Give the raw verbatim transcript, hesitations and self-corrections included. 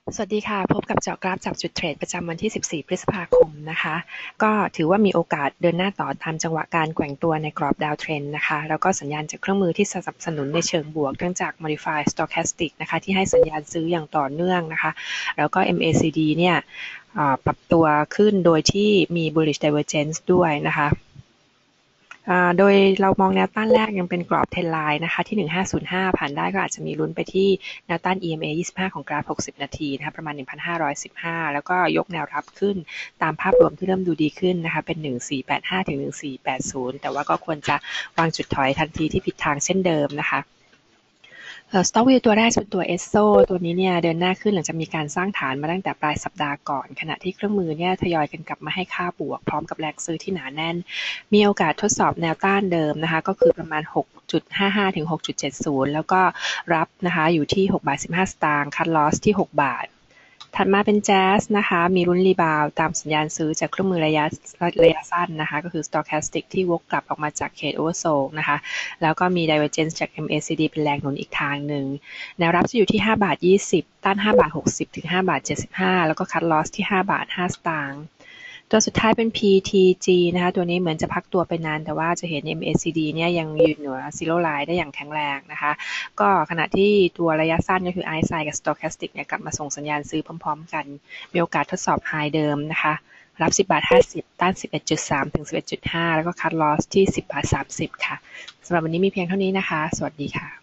สวัสดีค่ะพบกับเจาะกราฟจับจุดเทรดประจำวันที่สิบสี่พฤษภาคมนะคะก็ถือว่ามีโอกาสเดินหน้าต่อตามจังหวะการแกว่งตัวในกรอบดาวเทรนนะคะแล้วก็สัญญาณจากเครื่องมือที่สนับสนุนในเชิงบวกเนื่องจาก Modified Stochastic นะคะที่ให้สัญญาณซื้ออย่างต่อเนื่องนะคะแล้วก็ เอ็ม เอ ซี ดี เนี่ยปรับตัวขึ้นโดยที่มี bullish divergence ด้วยนะคะโดยเรามองแนวต้านแรกยังเป็นกรอบเทรนไลน์นะคะที่หนึ่งพันห้าร้อยห้าผ่านได้ก็อาจจะมีลุ้นไปที่แนวต้าน อี เอ็ม เอ ยี่สิบห้าของกราฟหกสิบนาทีนะคะประมาณ หนึ่งพันห้าร้อยสิบห้า แล้วก็ยกแนวรับขึ้นตามภาพรวมที่เริ่มดูดีขึ้นนะคะเป็นหนึ่งพันสี่ร้อยแปดสิบห้าถึงหนึ่งพันสี่ร้อยแปดสิบแต่ว่าก็ควรจะวางจุดถอยทันทีที่ผิดทางเช่นเดิมนะคะสต็อกวิวตัวแรกเป็นตัว เอส โซ ตัวนี้เนี่ยเดินหน้าขึ้นหลังจากมีการสร้างฐานมาตั้งแต่ปลายสัปดาห์ก่อนขณะที่เครื่องมือเนี่ยทยอยกันกลับมาให้ค่าบวกพร้อมกับแรงซื้อที่หนาแน่นมีโอกาสทดสอบแนวต้านเดิมนะคะก็คือประมาณ หกจุดห้าห้า ถึง หกจุดเจ็ดศูนย์ แล้วก็รับนะคะอยู่ที่หกบาทสิบห้าสตางค์คัทลอสที่หกบาทถัดมาเป็นแจ๊สนะคะมีรุ่นรีบาวตามสัญญาณซื้อจากเครื่องมือระยะระยะสั้นนะคะก็คือ Stochastic ที่วกกลับออกมาจากเขต Oversold นะคะแล้วก็มี Divergence จาก เอ็ม เอ ซี ดี เป็นแรงหนุนอีกทางหนึ่งแนวรับจะอยู่ที่ห้าบาทยี่สิบต้านห้าบาทหกสิบถึงห้าบาทเจ็ดสิบห้าแล้วก็คัทลอสที่ห้าบาทห้าสตางค์ตัวสุดท้ายเป็น พี ที จี นะคะตัวนี้เหมือนจะพักตัวไปนานแต่ว่าจะเห็น เอ็ม เอ ซี ดี เนี่ยยังยืนเหนือ Zero Line ได้อย่างแข็งแรงนะคะก็ขณะที่ตัวระยะสั้นก็คือ ไอ เอส ไอ กับ Stochastic เนี่ยกลับมาส่งสัญญาณซื้อพร้อมๆกันมีโอกาสทดสอบไฮเดิมนะคะรับสิบบาทห้าสิบต้าน สิบเอ็ดจุดสาม ถึง สิบเอ็ดจุดห้า แล้วก็คัทลอสที่สิบบาทสามสิบค่ะสำหรับวันนี้มีเพียงเท่านี้นะคะสวัสดีค่ะ